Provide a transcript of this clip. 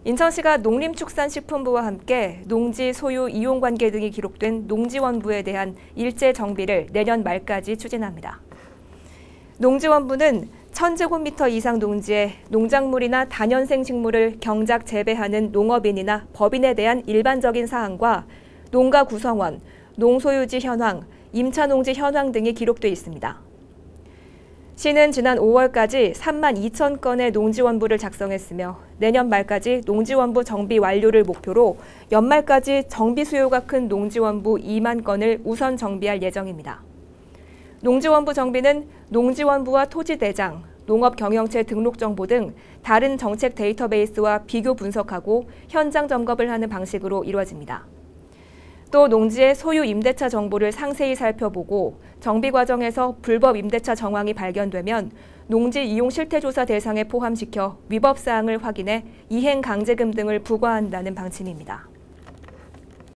인천시가 농림축산식품부와 함께 농지 소유 이용관계 등이 기록된 농지원부에 대한 일제 정비를 내년 말까지 추진합니다. 농지원부는 1000제곱미터 이상 농지에 농작물이나 다년생 식물을 경작 재배하는 농업인이나 법인에 대한 일반적인 사항과 농가 구성원, 농소유지 현황, 임차농지 현황 등이 기록돼 있습니다. 시는 지난 5월까지 32,000건의 농지원부를 작성했으며 내년 말까지 농지원부 정비 완료를 목표로 연말까지 정비 수요가 큰 농지원부 2만 건을 우선 정비할 예정입니다. 농지원부 정비는 농지원부와 토지대장, 농업경영체 등록정보 등 다른 정책 데이터베이스와 비교 분석하고 현장 점검을 하는 방식으로 이루어집니다. 또 농지의 소유 임대차 정보를 상세히 살펴보고 정비 과정에서 불법 임대차 정황이 발견되면 농지 이용 실태조사 대상에 포함시켜 위법 사항을 확인해 이행 강제금 등을 부과한다는 방침입니다.